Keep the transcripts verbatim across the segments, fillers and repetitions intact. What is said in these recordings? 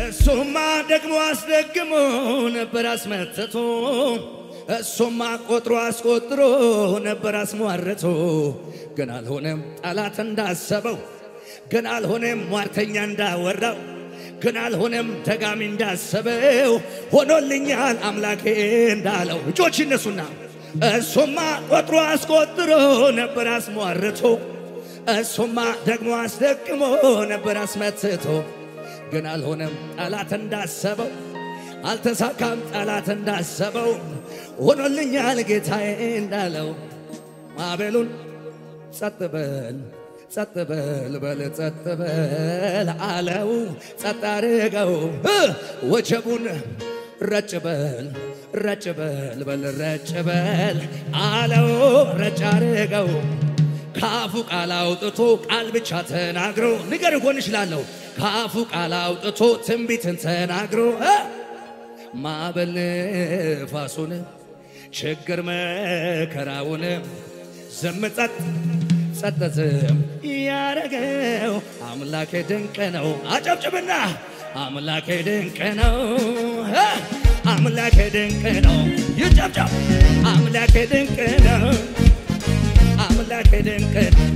እሱማ ደግሞ አስደግሞ ነበር አስመትቶ እሱማ ቆጥሮ አስቆጥሮ ነበር አስሟርቶ ግን አልሆነም ጠላት እንዳሰበው ግን አልሆነም ሟርተኛ እንዳወራው ግን አልሆነም ደጋሚ እንዳሰበው ሆኖልኛል አምላኬ እንዳለው እጆች ይነሱና እሱማ ቆጥሮ አስቆጥሮ ነበር አስሟርቶ እሱማ ደግሞ አስደግሞ ነበር አስመትቶ ግን አልሆነም ጠላት እንዳሰበው አልተሳካም ጠላት እንዳሰበው ሆኖልኛል ጌታዬ እንዳለው ማዕበሉን ጸጥ በል ጸጥ በል በል ጸጥ በል አለው ጸጥ አድርገው ወጀቡን ረጭ በል ረጭ በል በል ረጭ በል አለው ረጭ አድርገው ካፉ ቃል አውጥቶ ቃል ብቻ ተናግሮ ንገር ጎንሽ ላለው ካፉ ቃል አውጥቶ ትንቢትን ተናግሮ ማዕበል ነፋሱን ችግር መከራውን ዝም ጸጥ ጸጥ ዝም ያረገው አምላኬ ድንቅ ነው አጨብጭብና አምላኬ ድንቅ ነው አምላኬ ድንቅ ነው ይጨብጨብ አምላኬ ድንቅ ነው አምላኬ ድንቅ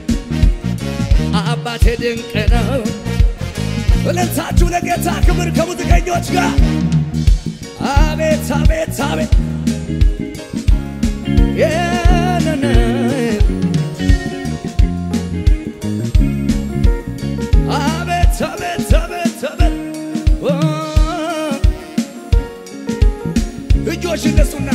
አባቴ ድንቅ ነው እልልታችሁ ለጌታ ክብር ከሙዚቀኞች ጋር አቤት አቤት አቤት የነነ አቤት አቤት አቤት አቤት እጆች እነሱና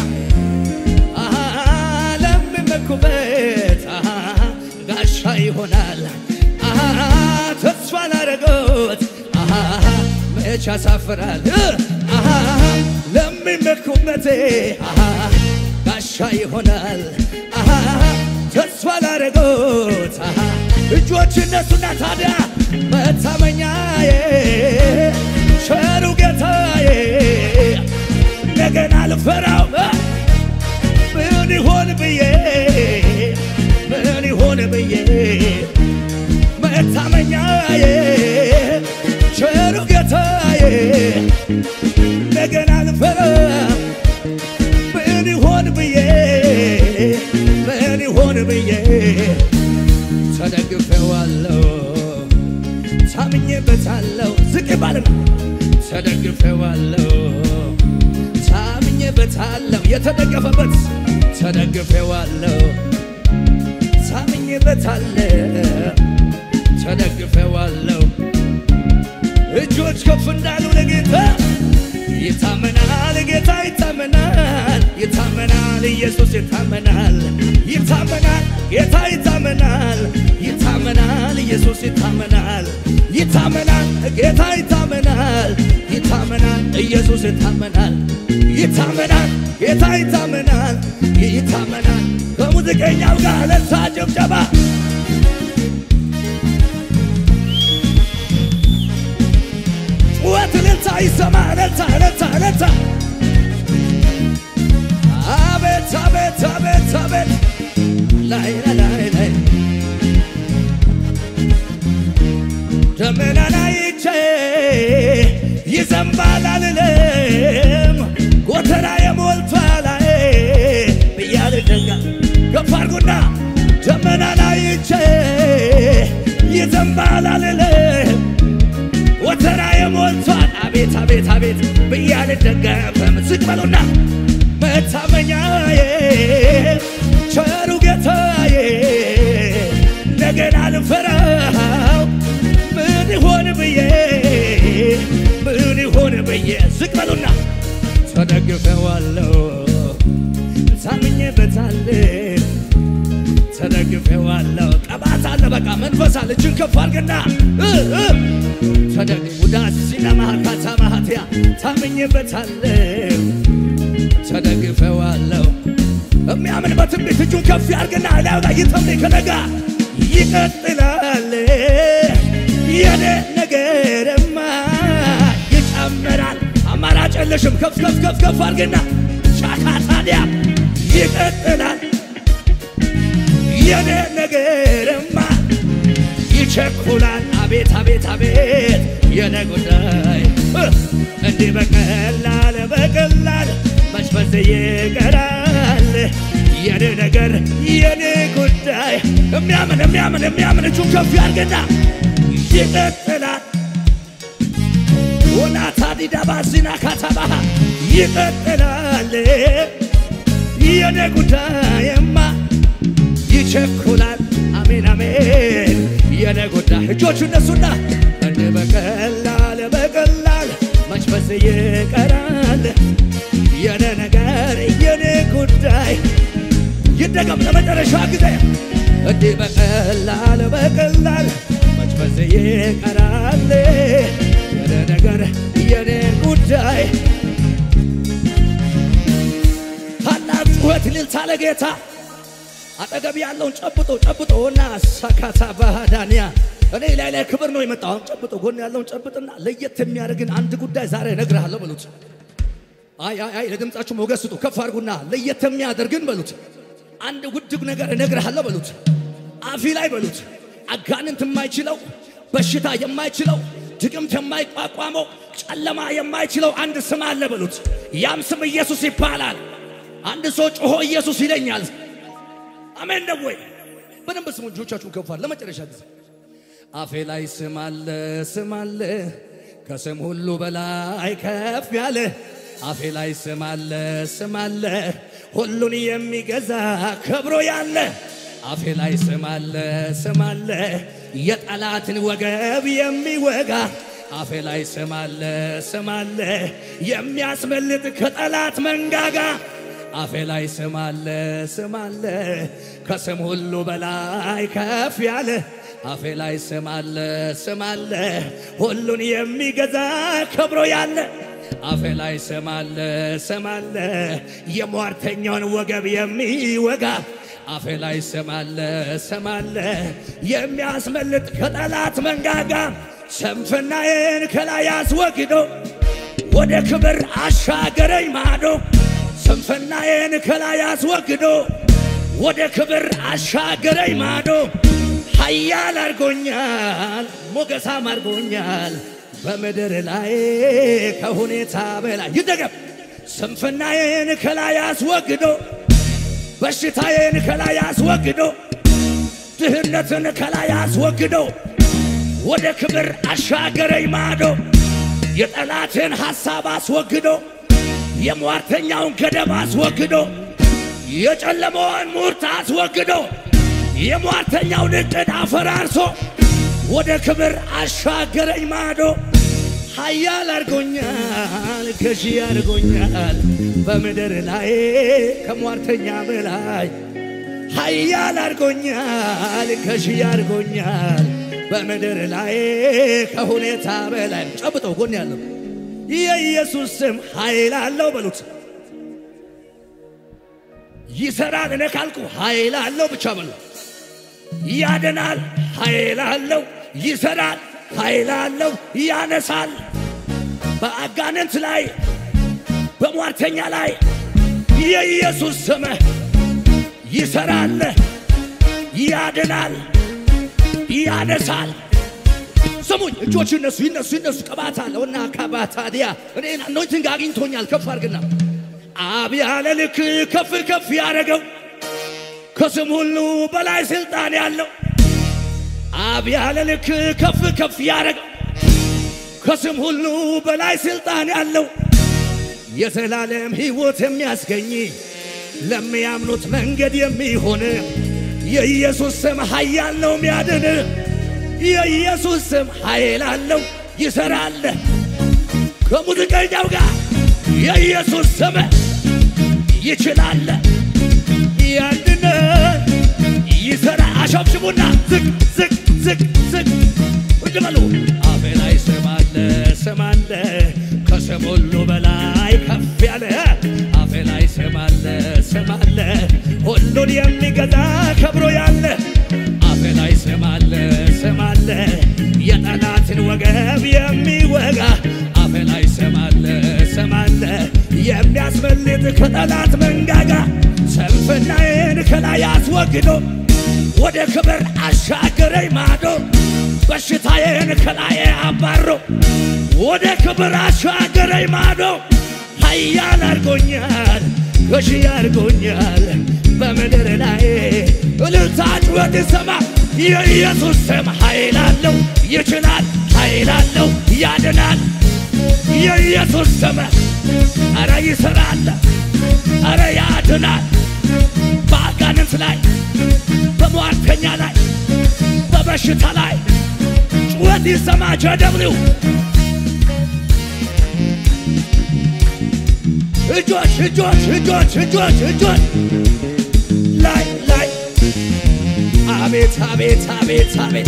ዓለም መኩበት ጋሻ ይሆናል ተስፋ ላረጎት መች ያሳፍራል ለሚመኩበት ጋሻ ይሆናል ተስፋ ላረጎት እጆች እነሱና ታዲያ መታመኛዬ ቸሩ ጌታዬ እንደገና ልፈራው ምን ይሆን ብዬ ምን ይሆን ብዬ መታመኛዬ ቸሩ ጌታዬ እንደገና ልፈራው ምን ይሆን ብዬ ምን ይሆን ብዬ ተደግፌዋለሁ ታምኜበታለሁ ዝቅ ባልና ተደግፌዋለሁ ታምኜበታለሁ የተደገፈበት ተደግፌዋለሁ ታምኜበታለሁ ተደግፌዋለሁ እጆች ከፍ እንዳሉ ለጌታ ይታመናል ጌታ ይታመናል ይታመናል ኢየሱስ ይታመናል ይታመናል ጌታ ይታመናል ይታመናል ኢየሱስ ይታመናል ይታመናል ጌታ ይታመናል ይታመናል ኢየሱስ ይታመናል ይታመናል ጌታ ይታመናል ይታመናል ከሙዚቀኛው ጋር ለሳ ጭብጨባ ወትልታ ይሰማ ለታ ለታ ለታ አቤት አቤት አቤት አቤት ላይ ላይ ላይ ደመና ላይቼ ይዘንባል አልልም ጎተራ የሞልቷል ብያለ ደጋ ገፋርጉና ደመና ላይቼ ይዘንባል አልልም ጎተራ የሞልቷል አቤት አቤት አቤት ብያለ ደጋ በምስቅ በሉና መታመኛዬ ቸሩ ጌታዬ እንደገና ልፈራው ምን ይሆን ብዬ ምን ይሆን ብዬ ዝቅ በሉና ተደግፌዋለሁ ታምኜበታለሁ ተደግፌዋለሁ ቀባት አለ በቃ መንፈስ አለ እጅን ከፍ አድርግና ተደግ ውዳሴና ማካታ ማህቲያ ታምኜበታለሁ ተደግፌዋለሁ የሚያምን በትንቢት እጁን ከፍ ያድርግና ላይ ላይ ይተምኔ ከነጋ ይቀጥላል የኔ ነገርማ ይጨምራል አማራጭ የለሽም ከፍ ከፍ ከፍ ከፍ አድርግና ሻካ ታዲያ ይቀጥላል የኔ ነገርማ ይቸኩላል አቤት አቤት አቤት የኔ ጉዳይ የኔ ነገር የኔ ጉዳይ የሚያምን የሚያምን የሚያምን እጁን ከፍ ያርግና ይቀጥላል ወናታዲዳ ባዚና ካታባሃ ይቀጥላል የኔ ጉዳይማ ይቸኩላል አሜን አሜን የኔ ጉዳይ እጆቹ እነሱና እንደ በቀላል በቀላል መች በዚህ ይቀራል የኔ ነገር የኔ ጉዳይ ይደገም ለመጨረሻ ጊዜ እንደ በቀላል በቀላል መች በዚህ ይቀራል የኔ ነገር የኔ ጉዳይ ታላቅ ጩኸት እልልታ ለጌታ አጠገብ ያለውን ጨብጦ ጨብጦና ሰካታ ባህዳንያ እኔ ላይ ላይ ክብር ነው የመጣው ጨብጦ ጎን ያለውን ጨብጥና ለየት የሚያደርግን አንድ ጉዳይ ዛሬ እነግርሃለሁ በሉት አይ አይ አይ ለድምጻችሁ ሞገስ ስጡ ከፍ አድርጉና ለየት የሚያደርግን በሉት አንድ ውድ ነገር እነግርሃለሁ በሉት አፊ ላይ በሉት አጋንንት የማይችለው በሽታ የማይችለው ድግምት የማይቋቋመው ጨለማ የማይችለው አንድ ስም አለ በሉት ያም ስም ኢየሱስ ይባላል አንድ ሰው ጮሆ ኢየሱስ ይለኛል አሜን ነው ወይ በደንብ ስሙ እጆቻችሁን ከፍ አድርጉ ለመጨረሻ ጊዜ አፌ ላይ ስም አለ ስም አለ ከስም ሁሉ በላይ ከፍ ያለ አፌ ላይ ስም አለ ስም አለ ሁሉን የሚገዛ ክብሮ ያለ አፌ ላይ ስም አለ ስም አለ የጠላትን ወገብ የሚወጋ አፌ ላይ ስም አለ ስም አለ የሚያስመልጥ ከጠላት መንጋጋ አፌ ላይ ስም አለ ስም አለ ከስም ሁሉ በላይ ከፍ ያለ አፌ ላይ ስም አለ ስም አለ ሁሉን የሚገዛ ክብሮ ያለ አፌ ላይ ስም አለ ስም አለ የሟርተኛውን ወገብ የሚወጋ አፌ ላይ ስም አለ ስም አለ የሚያስመልጥ ከጠላት መንጋጋ ስንፍናዬን ከላይ አስወግዶ ወደ ክብር አሻገረኝ ማዶ ስንፍናዬን ከላይ አስወግዶ ወደ ክብር አሻገረኝ ማዶ ኃያል አድርጎኛል ሞገሳም አድርጎኛል በምድር ላይ ከሁኔታ በላይ ይደገም ስንፍናዬን ከላይ አስወግዶ በሽታዬን ከላይ አስወግዶ ድህነትን ከላይ አስወግዶ ወደ ክብር አሻገረኝ ማዶ የጠላትን ሐሳብ አስወግዶ የሟርተኛውን ገደብ አስወግዶ የጨለመውን ሙርት አስወግዶ የሟርተኛውን ዕቅድ አፈራርሶ ወደ ክብር አሻገረኝ ማዶ ኃያል አድርጎኛል ገዢ አድርጎኛል በምድር ላይ ከሟርተኛ በላይ ኃያል አድርጎኛል ገዢ አድርጎኛል በምድር ላይ ከሁኔታ በላይ ጨብጦ ጎን ያለው የኢየሱስ ስም ኃይል አለው በሉት ይሰራል እኔ ካልኩ ኃይል አለው ብቻ በሉ ያደናል ኃይል አለው ይሰራል ኃይል አለው ያነሳል በአጋንንት ላይ በሟርተኛ ላይ የኢየሱስ ስም ይሰራል ያደናል ያነሳል ስሙኝ እጆቹ እነሱ ይነሱ ይነሱ ቀባታ አለውና ቀባታ ዲያ እኔን አኖይንቲንግ አግኝቶኛል ከፍ አድርግና አብ ያለ ልክ ከፍ ከፍ ያደረገው ከስም ሁሉ በላይ ስልጣን ያለው አብ ያለ ልክ ከፍ ከፍ ያደረገው ከስም ሁሉ በላይ ስልጣን ያለው የዘላለም ሕይወት የሚያስገኝ ለሚያምኑት መንገድ የሚሆን የኢየሱስ ስም ኃያል ነው የሚያድን የኢየሱስ ስም ኃይል አለው ይሰራል ከሙዚቀኛው ጋር የኢየሱስ ስም ይችላል ያድነ ይሰራ አሸብሽቡና ዝቅ ዝቅ ዝቅ ዝቅ ወደማሉ አፌ ላይ ስም አለ ስም አለ ከስም ሁሉ በላይ ከፍ ያለ አፌ ላይ ስም አለ ስም አለ ሁሉን የሚገዛ ከብሮ ያለ አፌ ላይ ስም አለ ስም አለ የጠላትን ወገብ የሚወጋ አፌ ላይ ስም አለ ስም አለ የሚያስመልጥ ከጠላት መንጋጋ ስንፍናዬን ከላይ አስወግዶ ወደ ክብር አሻገረኝ ማዶ በሽታዬን ከላይ አባሮ ወደ ክብር አሻገረኝ ማዶ ኃያል አድርጎኛል ገዢ አድርጎኛል በምድር ላይ እልልታ ጩኸት ይሰማ የኢየሱስ ስም ኃይል አለው ይችላል ኃይል አለው ያድናል የኢየሱስ ስም ኧረ ይሠራል ኧረ ያድናል በአጋንንት ላይ በሟርተኛ ላይ በበሽታ ላይ ጩኸት ይሰማ ጄደብሊው እጆች እጆች እጆች እጆች እጆች ላይ ላይ አቤት አቤት አቤት አቤት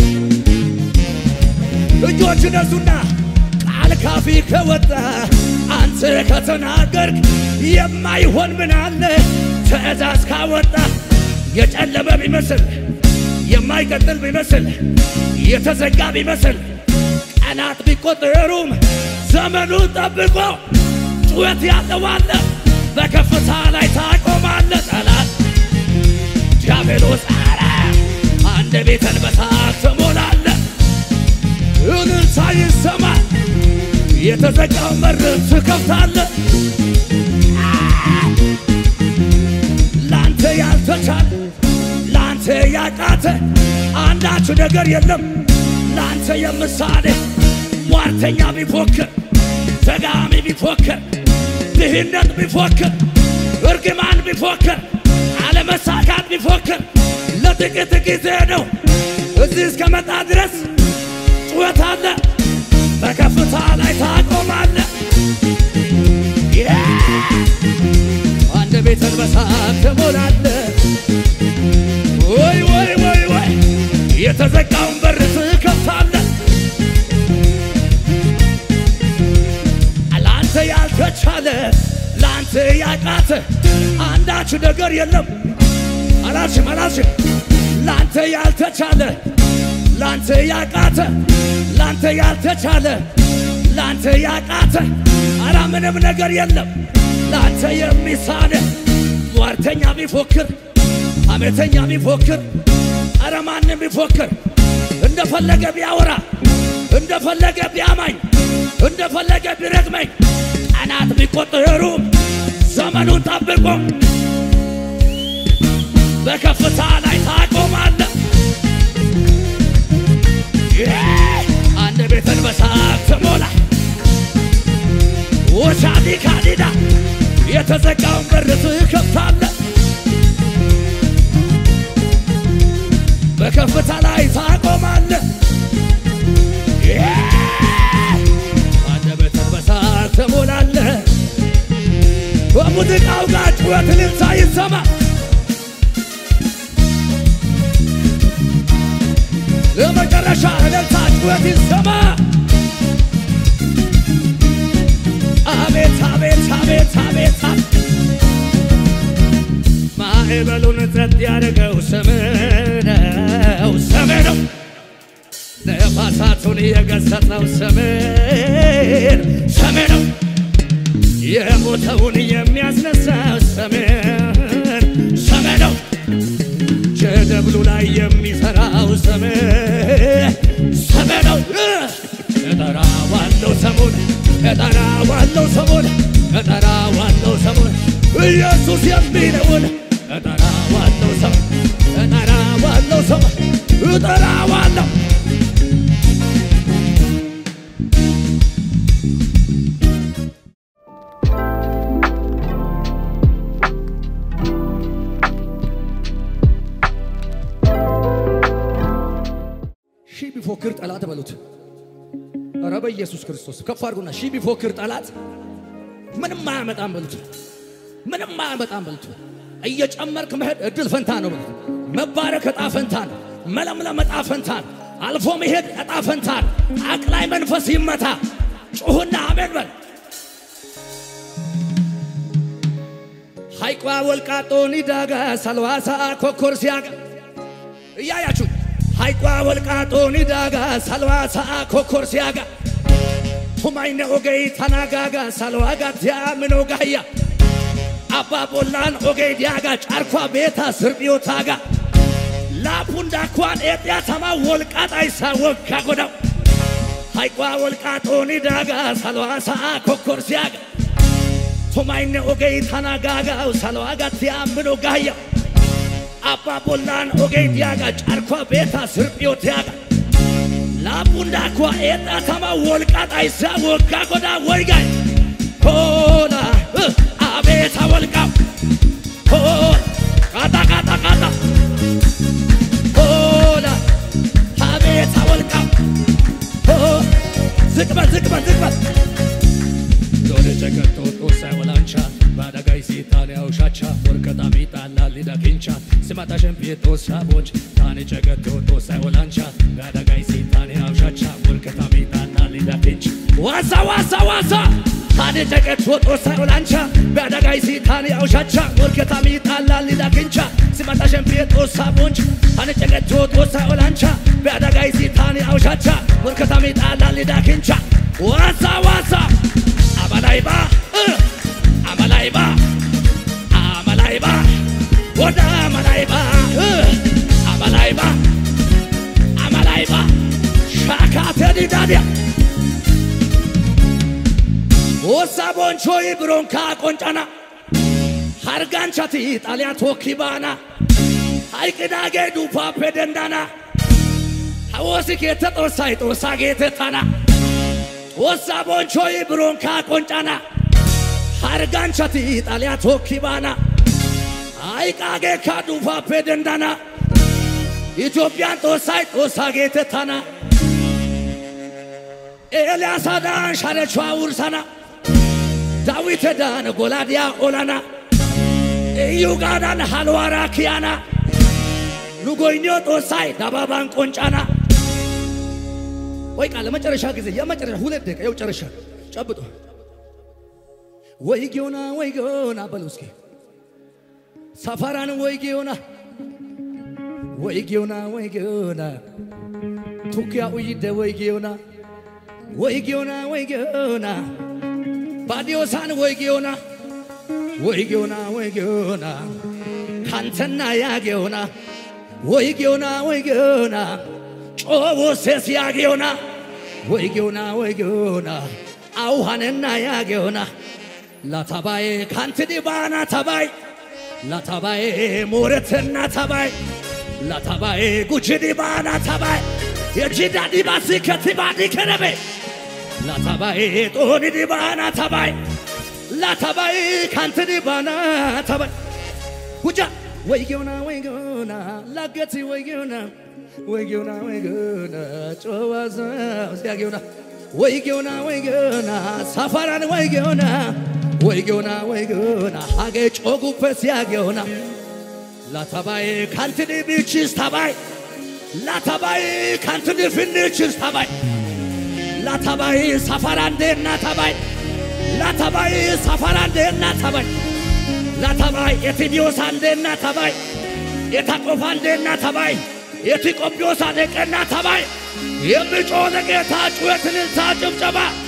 እጆች ነሱና ቃል ካፊ ከወጣ አንተ ከተናገርክ የማይሆን ምን አለ ትእዛዝ ካወጣ የጨለመ ቢመስል የማይቀጥል ቢመስል የተዘጋ ቢመስል ቀናት ቢቆጠሩም ዘመኑን ጠብቆ ጩኸት ያለዋለ በከፍታ ላይ ታቆማለ ጠላት ዲያብሎስ አረ አንድ ቤትን በሳት ትሞላለ እልልታ ይሰማ የተዘጋው በር ትከፍታለ ላንተ ያልተቻለ ላንተ ያቃተ አንዳች ነገር የለም ላንተ የምሳሌ ሟርተኛ ቢፎክር ተጋሚ ቢፎክር ድህነት ቢፎክር እርግማን ቢፎክር አለመሳካት ቢፎክር ለጥቂት ጊዜ ነው እዚህ እስከመጣ ድረስ ጩኸት አለ በከፍታ ላይ ታቆማለ አንድ ቤትን በሳት ትሞላለ ወይ ወይ ወይ ወይ የተዘጋውን በር ትከፍታለ ላንተ ያልተቻለ ላንተ ያቃተ አንዳች ነገር የለም አላልሽም አላልሽም ላንተ ያልተቻለ ላንተ ያቃተ ላንተ ያልተቻለ ላንተ ያቃተ አራ ምንም ነገር የለም ላንተ የሚሳነ ሟርተኛ ቢፎክር አመተኛ ቢፎክር አረ ማንም ቢፎክር እንደፈለገ ቢያወራ እንደፈለገ ቢያማኝ እንደፈለገ ቢረግመኝ ቀናት ቢቆጠሩም ዘመኑን ጠብቆ በከፍታ ላይ ታቆማለ አንድ ቤትን በሳት ትሞላ ወሻዲ ካዲዳ የተዘጋውን በር ትከፍታለ በከፍታ ላይ ታቆማለ አንድ ቤትን በሳት ትሞላለ በሙዚቃው ጋር ጩኸት እልልታ ይሰማ ለመጨረሻ እልልታ ጩኸት ይሰማ አቤት አቤት አቤት አቤት ማዕበሉን ጸጥ ያደረገው ስምህ ነው ስምህ ነው ነፋሳቱን የገሰጸው ስምህ ስምህ ነው የሞተውን የሚያስነሳው ስምህ ስምህ ነው ጀደብሉ ላይ የሚሰራው ስምህ ስምህ ነው እጠራዋለሁ ስሙን እጠራዋለሁ ስሙን እጠራዋለሁ ስሙን ኢየሱስ የሚለውን እጠራዋለሁ ስሙን እጠራዋለሁ ስሙን እጠራዋለሁ ሺህ ቢፎክር ጠላት በሉት ኧረ በኢየሱስ ክርስቶስ ከፍ አድርጉና ሺህ ቢፎክር ጠላት ምንም አያመጣም በሉት ምንም አያመጣም በሉት እየጨመርክ መሄድ እድል ፈንታ ነው በሉት መባረክ ዕጣ ፈንታ ነው መለምለም ዕጣ ፈንታ ነው አልፎ መሄድ ዕጣ ፈንታ ነው አቅላይ መንፈስ ይመታ ጩሁና አሜን በል ሐይቋ ወልቃጦኒ ዳጋ ሰልዋሳ ኮኮርሲያጋ እያያችሁ ሐይቋ ወልቃጦኒ ዳጋ ሰልዋሳ ኮኮርሲያጋ ሁማይነ ኦገይ ተናጋጋ ሰልዋጋ ዲያምኖ ጋያ አባ ቦላን ኦገይ ዲያጋ ጫርኳ ቤታ ስርቢዮታጋ ላፑንዳ ኳን ኤጥያ ተማ ወልቃጣይ ሳወካ ጎዳው ሐይቋ ወልቃጦኒ ዳጋ ሰልዋሳ ኮኮርሲያጋ ቶማይነ ኦገይ ታናጋጋ ሳለዋጋት ያምኖ ጋያ አባ ቦላን ኦገይ ዲያጋ ጫርኳ ቤታ ስርጵዮት ያጋ ላቡንዳኳ ኤጣ ተማ ወልቃጣ ይሳ ወጋ ጎዳ ወይጋይ ሆና አቤታ ወልቃው ሆ ካታ ካታ ካታ ሆና አቤታ ወልቃው ሆ ዝቅበል ዝቅበል ዝቅበል ዶለ ጀገቶ ጦሳ ወላንቻ ባዳጋይ ሲታኒያው ሻቻ ወርቀጣ ሚጣላ ሊዳኪንቻ ስማታ ሸምፒቶ ሳቦች ታኔ ጀገቶ ጦሳ ወላንቻ ባዳጋይ ሲታኒያው ሻቻ ወርቀጣ ሚጣላ ሊዳኪንቻ ዋሳ ዋሳ ዋሳ ታኔ ጀገቶ ጦሳ ወላንቻ ባዳጋይ ሲታኒያው ሻቻ ወርቀጣ ሚጣላ ሊዳኪንቻ ስማታ ሸምፒቶ ሳቦች ታኔ ጀገቶ ጦሳ ወላንቻ ባዳጋይ ሲታኒያው ሻቻ ወርቀጣ ሚጣላ ሊዳኪንቻ ዋሳ ዋሳ አማላይባ አማላይባ አማላይባ ወዳ አማላይባ አማላይባ አማላይባ ሻካተዲ ዳዲያ ወሳቦንቾይ ብሮንካ ቆንጫና ሃርጋንቻቲ ጣሊያ ቶኪባና ሃይቅዳጌ ዱፋ ፔደንዳና ሐወሲኬ ተጦሳይ ጦሳጌ ተታና ወሳቦንቾይ ብሮንካ ቆንጫና ሃርጋንቻቲ ጣሊያ ቶኪባና አይቃጌ ካዱፋ ፔደንዳና ኢትዮጵያን ጦሳይ ጦሳጌ ተታና ኤልያሳዳን ሻረቿ ውርሳና ዳዊት ዳን ጎላዲያ ኦላና ኢዩጋዳን ሃልዋራ ኪያና ሉጎይኞ ጦሳይ ዳባባን ቆንጫና ወይ ቃል መጨረሻ ጊዜ የመጨረሻ ሁለት ደቂቃ የው ጨረሻ ጨብጦ ወይ ጊዮና ወይ ጊዮና በሉስኪ ሰፈራን ወይ ጊዮና ወይ ጊዮና ወይ ጊዮና ቱኪያ ውይደ ወይ ጊዮና ወይ ጊዮና ወይ ጊዮና ባዲዮሳን ወይ ጊዮና ወይ ጊዮና ወይ ጊዮና ካንተና ያ ጊዮና ወይ ጊዮና ወይ ጊዮና ጮቦሴስ ያ ጊዮና ወይ ጊዮና ወይ ጊዮና አውሃንና ያ ጊዮና ላታባይ ካንትዲ ባና ታባይ ላታባይ ሞረትና ታባይ ላታባይ ጉችዲ ባና ታባይ የጂዳዲ ባሲ ከቲባዲ ከረበ ላታባይ ጦኒዲ ባና ታባይ ላታባይ ካንትዲ ባና ታባይ ጉጃ ወይ ጊዮና ወይ ጊዮና ላገቲ ወይ ጊዮና ወይ ጊዮና ወይ ጊዮና ጮዋዛ ሲያ ጊዮና ወይ ጊዮና ወይ ጊዮና ሰፈራን ወይ ጊዮና ወይ ጊዮና ወይ ጊዮና ሀገ ጮጉፈስ ያ ጊዮና ላታባይ ካንትዲ ቢችስ ታባይ ላታባይ ካንትዲ ፊንችስ ታባይ ላታባይ ሰፈራንዴና ታባይ ላታባይ ሰፈራንዴና ታባይ ላታባይ የቲዲዮሳንዴና ታባይ የታቆፋንዴና ታባይ የቲቆቢዮሳ ደቀና ታባይ የሚጮህ ለጌታ ጩኸትን ጭብጨባ